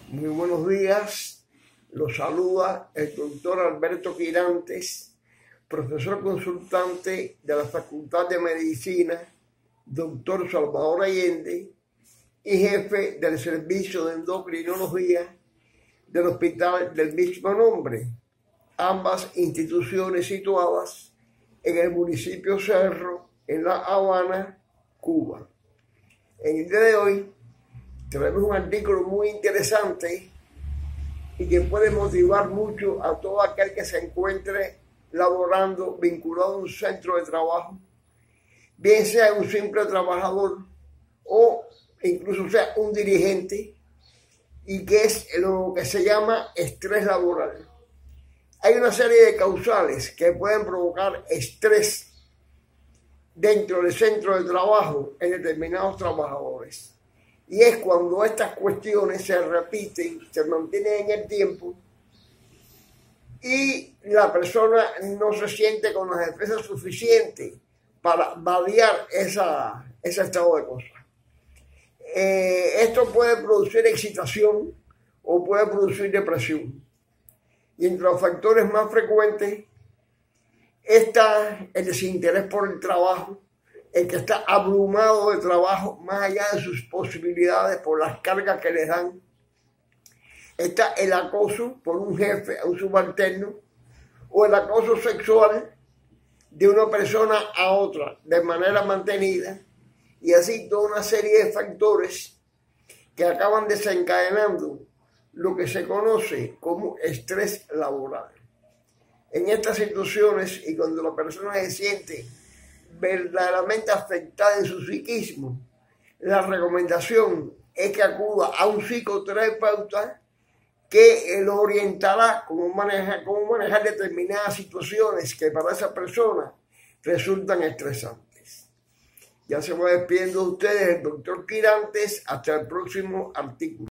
Muy buenos días, los saluda el doctor Alberto Quirantes, profesor consultante de la Facultad de Medicina, doctor Salvador Allende y jefe del servicio de endocrinología del hospital del mismo nombre, ambas instituciones situadas en el municipio Cerro, en La Habana, Cuba. En el día de hoy tenemos un artículo muy interesante y que puede motivar mucho a todo aquel que se encuentre laborando vinculado a un centro de trabajo, bien sea un simple trabajador o incluso sea un dirigente, y que es lo que se llama estrés laboral. Hay una serie de causales que pueden provocar estrés dentro del centro de trabajo en determinados trabajadores. Y es cuando estas cuestiones se repiten, se mantienen en el tiempo y la persona no se siente con las defensas suficientes para variar ese estado de cosas. Esto puede producir excitación o puede producir depresión. Y entre los factores más frecuentes está el desinterés por el trabajo, el que está abrumado de trabajo más allá de sus posibilidades por las cargas que les dan. Está el acoso por un jefe a un subalterno o el acoso sexual de una persona a otra de manera mantenida, y así toda una serie de factores que acaban desencadenando lo que se conoce como estrés laboral. En estas situaciones, y cuando la persona se siente verdaderamente afectada en su psiquismo, la recomendación es que acuda a un psicoterapeuta que lo orientará cómo manejar determinadas situaciones que para esa persona resultan estresantes. Ya se va despidiendo de ustedes el doctor Quirantes. Hasta el próximo artículo.